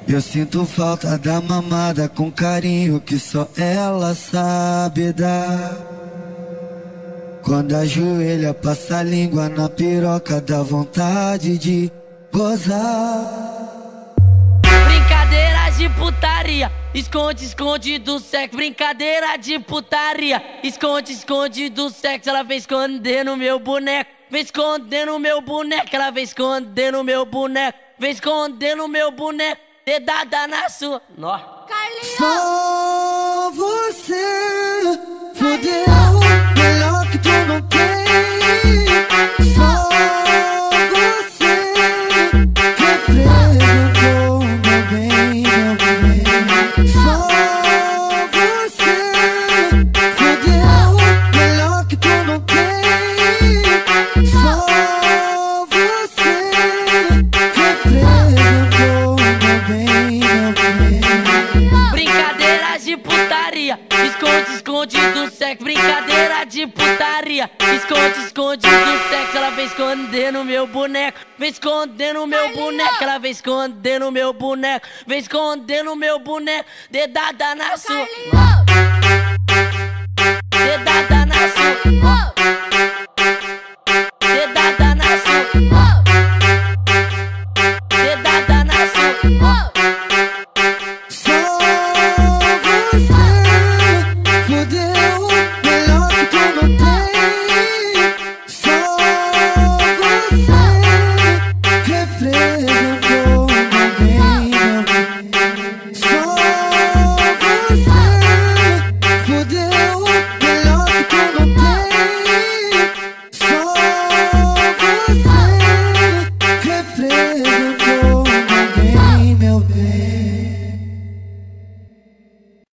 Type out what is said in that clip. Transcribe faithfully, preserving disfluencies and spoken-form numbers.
Eu sinto falta da mamada com carinho que só ela sabe dar. Quando ajoelha, passa a língua na piroca, dá vontade de gozar. Brincadeira de putaria, esconde, esconde do sexo. Brincadeira de putaria, esconde, esconde do sexo. Ela vem esconder no meu boneco, vem esconder no meu boneco. Ela vem esconder no meu boneco, vem esconder no meu boneco. Dedada na sua. Nó. Carlinhos! Só você fodeu, melhor que tu não tem. Só você representou meu bem, meu bem. Só você fodeu, melhor que tu não tem. Só você representou meu bem, meu bem. Brincadeira de putaria, esconde, esconde do sexo. Brincadeira de putaria, esconde, esconde do sexo. Ela vem esconder no meu boneco, vem esconder no meu boneco. Ela vem esconder no meu boneco, vem esconder no meu boneco. Dedada na sua, Carlinhos! dedada na sua.